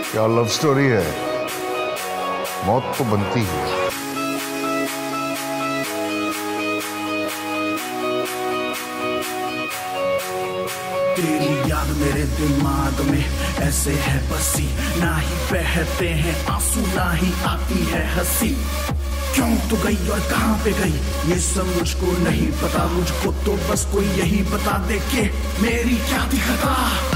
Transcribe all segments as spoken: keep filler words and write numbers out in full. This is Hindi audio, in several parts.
क्या लव स्टोरी है। मौत तो बनती है। तेरी याद मेरे दिमाग में ऐसे है बसी, ना ही बहते हैं आंसू ना ही आती है हंसी। क्यों तो गई और कहां पे गई ये सब मुझको नहीं पता, मुझको तो बस कोई यही बता दे कि मेरी क्या थी खता।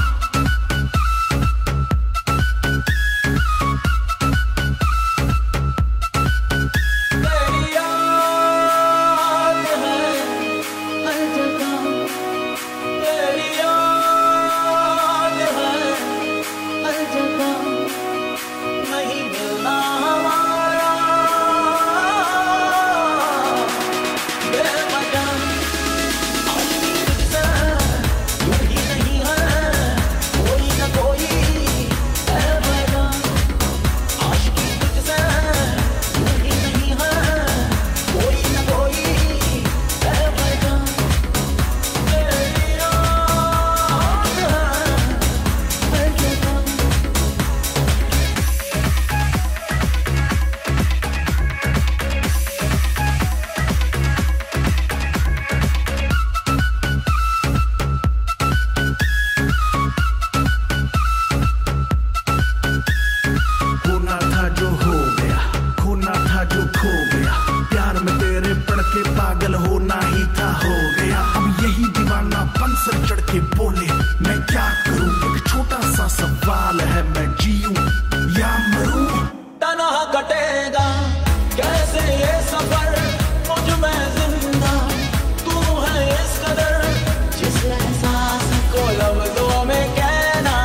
पागल होना ही था हो गया, अब यही दीवानापन सर चढ़ के बोले मैं क्या करूं। एक छोटा सा सवाल है, मैं जीऊं या मरूं। तन्हा कटेगा कैसे ये सफर, मुझ में जिंदा तू है इस कदर, जिस एहसास को लफ्जों में कहना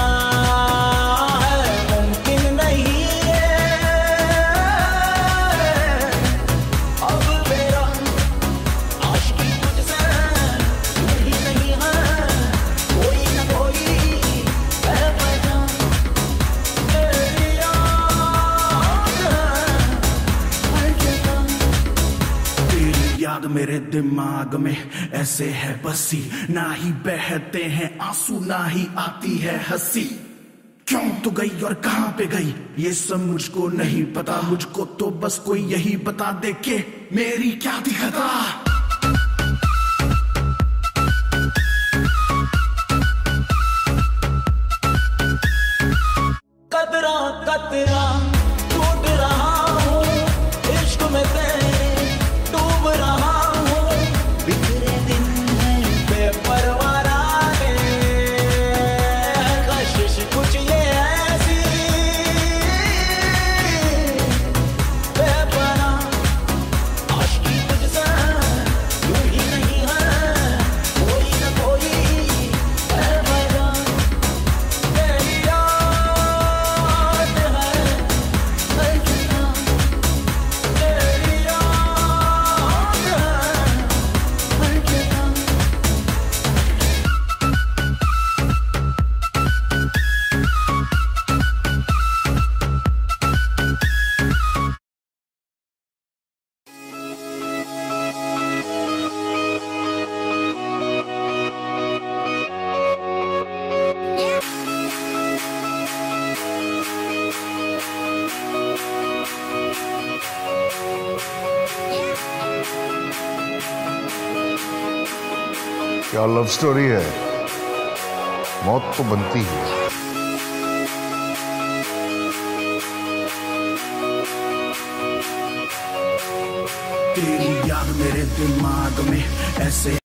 है मुमकिन नहीं है। अब मेरा आशिकी तुझसे नहीं नहीं है, कोई ना कोई है पहचान। तेरी याद हर जगह, तेरी याद मेरे दिमाग में ऐसे है बसी, ना ही बहते हैं आंसू ना ही आती है हंसी। क्यों तो गई और कहां पे गई ये सब मुझको नहीं पता, मुझको तो बस कोई यही बता दे कि मेरी क्या थी खता। कतरा कतरा टूट रहा हूँ, इश्क में तेरे डूब रहा हूँ। बिखरे दिन है बेपरवाह रातें, कशिश कुछ ये ऐसी बेपनाह आशिकी तुझसे यूं ही नहीं है, कोई ना कोई है पहचान। तेरी याद है हर जगह, तेरी याद है हर जगह। क्या लव स्टोरी है। मौत तो बनती है। तेरी याद मेरे दिमाग में ऐसे